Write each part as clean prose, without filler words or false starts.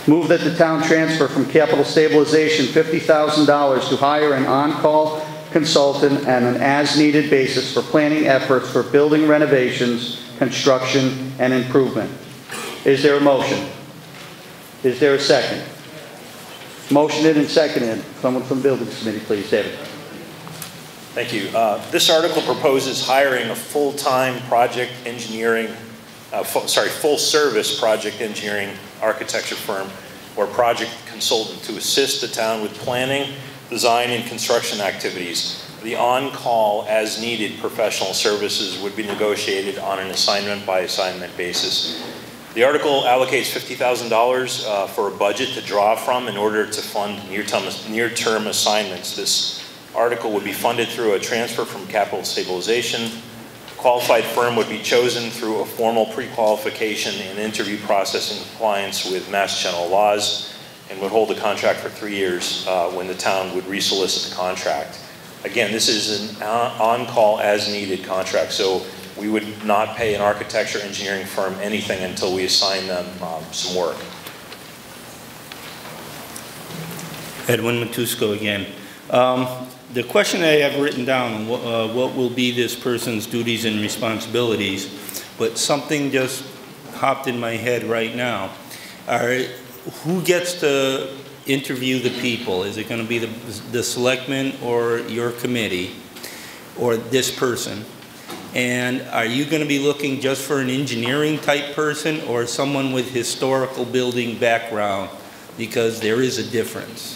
Move that the town transfer from capital stabilization $50,000 to hire an on-call consultant on an as-needed basis for planning efforts for building renovations, construction, and improvement. Is there a motion? Is there a second? Motioned and seconded. Someone from the Building Committee, please. David. Thank you. This article proposes hiring a full-time project engineering, full-service project engineering architecture firm or project consultant to assist the town with planning, design, and construction activities. The on-call, as-needed professional services would be negotiated on an assignment-by-assignment basis. The article allocates $50,000 for a budget to draw from in order to fund near-term assignments. This article would be funded through a transfer from capital stabilization. A qualified firm would be chosen through a formal pre-qualification and interview process in compliance with Mass General laws and would hold a contract for 3 years when the town would resolicit the contract. Again, this is an on-call as-needed contract, so we would not pay an architecture engineering firm anything until we assign them some work. Edwin Matusko again. The question I have written down, what will be this person's duties and responsibilities, but something just hopped in my head right now. Who gets to interview the people? Is it going to be the selectmen or your committee or this person? And are you going to be looking just for an engineering type person or someone with historical building background? Because there is a difference.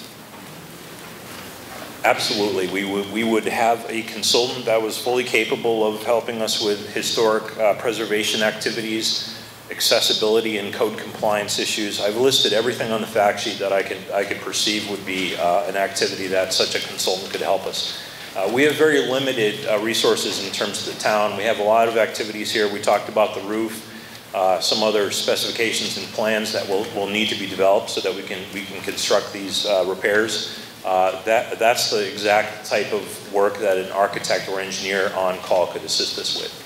Absolutely. We would have a consultant that was fully capable of helping us with historic preservation activities, accessibility and code compliance issues. I've listed everything on the fact sheet that I could perceive would be an activity that such a consultant could help us. We have very limited resources in terms of the town. We have a lot of activities here. We talked about the roof, some other specifications and plans that will need to be developed so that we can construct these repairs. That's the exact type of work that an architect or engineer on call could assist us with.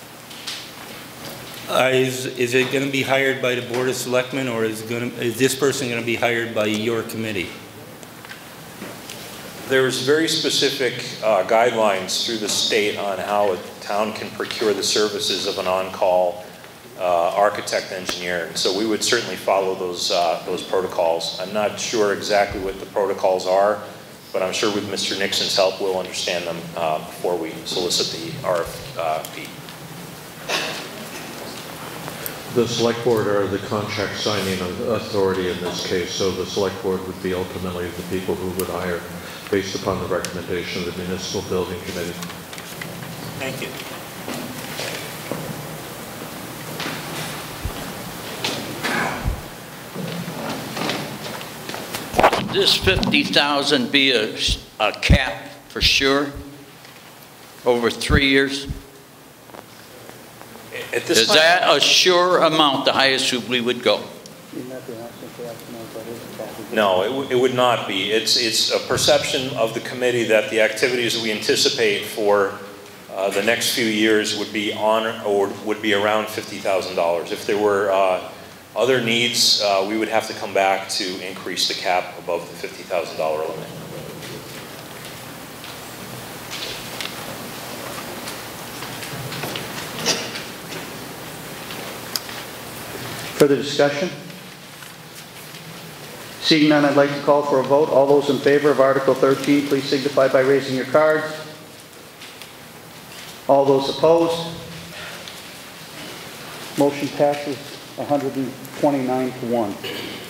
Is it going to be hired by the Board of Selectmen, or is this person going to be hired by your committee? There's very specific guidelines through the state on how a town can procure the services of an on-call architect engineer. And so we would certainly follow those protocols. I'm not sure exactly what the protocols are, but I'm sure with Mr. Nixon's help we'll understand them before we solicit the RFP. The select board are the contract signing authority in this case, so the select board would be ultimately the people who would hire based upon the recommendation of the municipal building committee. Thank you. Would this 50,000 be a cap for sure over 3 years? At this Is that a sure amount, the highest we would go? No, it would not be. It's a perception of the committee that the activities we anticipate for the next few years would be on or would be around $50,000. If there were other needs, we would have to come back to increase the cap above the $50,000 limit. Further discussion? Seeing none, I'd like to call for a vote. All those in favor of Article 13, please signify by raising your cards. All those opposed? Motion passes 129 to 1.